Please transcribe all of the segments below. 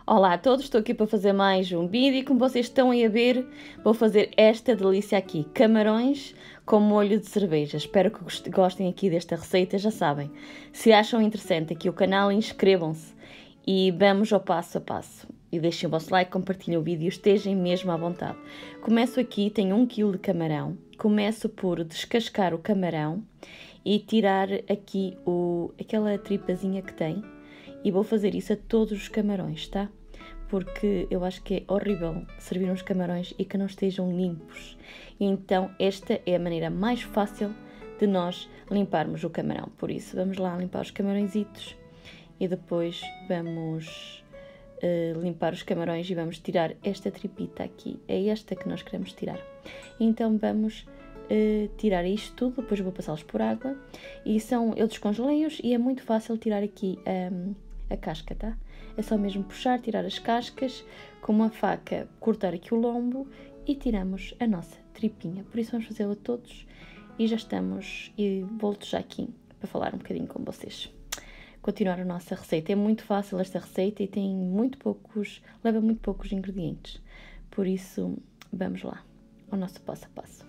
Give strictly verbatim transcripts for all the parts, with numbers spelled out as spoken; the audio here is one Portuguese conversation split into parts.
Olá a todos, estou aqui para fazer mais um vídeo e como vocês estão aí a ver, vou fazer esta delícia aqui, camarões com molho de cerveja. Espero que gostem aqui desta receita, já sabem. Se acham interessante aqui o canal, inscrevam-se e vamos ao passo a passo. E deixem o vosso like, compartilhem o vídeo e estejam mesmo à vontade. Começo aqui, tenho um quilo de camarão, começo por descascar o camarão e tirar aqui o, aquela tripazinha que tem. E vou fazer isso a todos os camarões, tá? Porque eu acho que é horrível servir uns camarões e que não estejam limpos. Então, esta é a maneira mais fácil de nós limparmos o camarão. Por isso, vamos lá limpar os camarõezitos e depois vamos uh, limpar os camarões e vamos tirar esta tripita aqui. É esta que nós queremos tirar. Então, vamos uh, tirar isto tudo, depois vou passá-los por água. E são, eu descongelei-os e é muito fácil tirar aqui um, a casca, tá? É só mesmo puxar, tirar as cascas, com uma faca cortar aqui o lombo e tiramos a nossa tripinha. Por isso vamos fazê-la todos e já estamos, e volto já aqui para falar um bocadinho com vocês. Continuar a nossa receita. É muito fácil esta receita e tem muito poucos, leva muito poucos ingredientes. Por isso, vamos lá ao nosso passo a passo.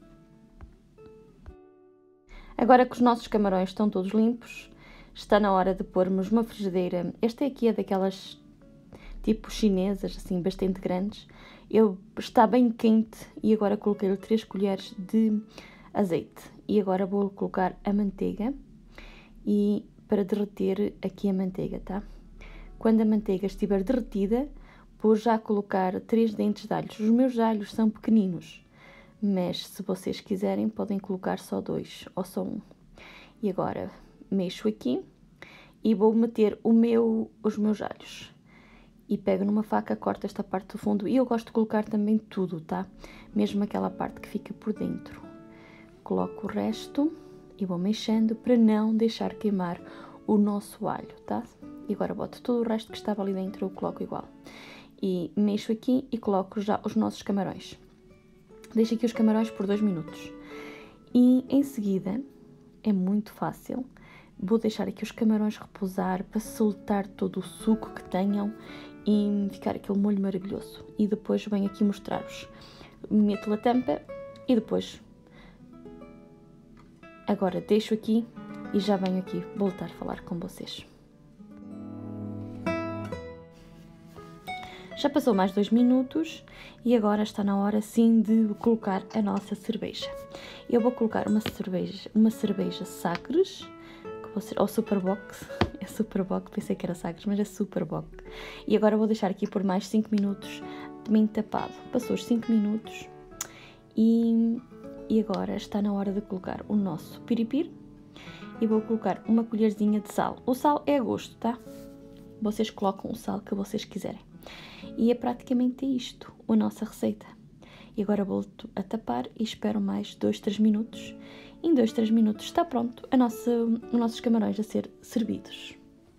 Agora que os nossos camarões estão todos limpos, está na hora de pormos uma frigideira. Esta aqui é daquelas tipo chinesas, assim, bastante grandes. Eu, está bem quente e agora coloquei-lhe três colheres de azeite. E agora vou colocar a manteiga e para derreter aqui a manteiga, tá? Quando a manteiga estiver derretida, vou já colocar três dentes de alhos. Os meus alhos são pequeninos, mas se vocês quiserem podem colocar só dois ou só um. E agora mexo aqui e vou meter o meu, os meus alhos. E pego numa faca, corto esta parte do fundo. E eu gosto de colocar também tudo, tá? Mesmo aquela parte que fica por dentro. Coloco o resto e vou mexendo para não deixar queimar o nosso alho, tá? E agora boto todo o resto que estava ali dentro, eu coloco igual. E mexo aqui e coloco já os nossos camarões. Deixo aqui os camarões por dois minutos. E em seguida, é muito fácil, vou deixar aqui os camarões repousar para soltar todo o suco que tenham e ficar aquele molho maravilhoso. E depois venho aqui mostrar-vos. Meto a tampa e depois, agora deixo aqui e já venho aqui voltar a falar com vocês. Já passou mais dois minutos e agora está na hora sim de colocar a nossa cerveja. Eu vou colocar uma cerveja, uma cerveja Sagres, que você, ou Superbock, é Superbock, pensei que era Sagres, mas é Superbock. E agora vou deixar aqui por mais cinco minutos bem tapado. Passou os cinco minutos e, e agora está na hora de colocar o nosso piripiri e vou colocar uma colherzinha de sal. O sal é a gosto, tá? Vocês colocam o sal que vocês quiserem. E é praticamente isto, a nossa receita. E agora volto a tapar e espero mais dois, três minutos. Em dois, três minutos está pronto a nossa, os nossos camarões a ser servidos.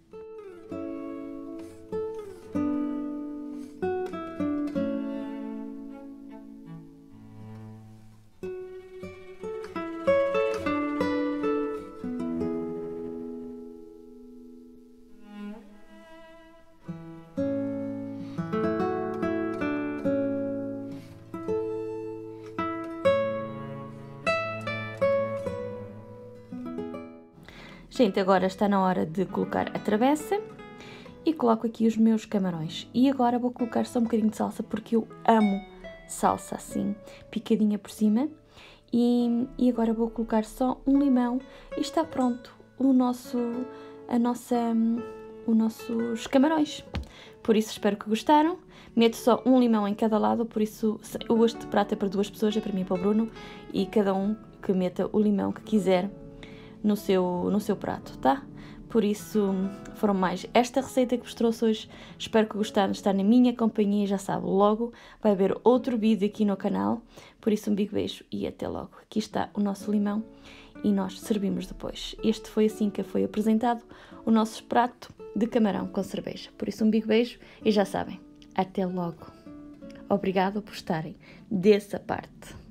Gente, agora está na hora de colocar a travessa e coloco aqui os meus camarões. E agora vou colocar só um bocadinho de salsa porque eu amo salsa assim, picadinha por cima. E, e agora vou colocar só um limão e está pronto o nosso, a nossa, os nossos camarões. Por isso espero que gostaram. Meto só um limão em cada lado, por isso este prato é para duas pessoas, é para mim e para o Bruno. E cada um que meta o limão que quiser no seu, no seu prato, tá? Por isso, foram mais esta receita que vos trouxe hoje. Espero que gostaram de estar na minha companhia. Já sabe, logo vai haver outro vídeo aqui no canal. Por isso, um big beijo e até logo. Aqui está o nosso limão e nós servimos depois. Este foi assim que foi apresentado o nosso prato de camarão com cerveja. Por isso, um big beijo e já sabem, até logo. Obrigada por estarem dessa parte.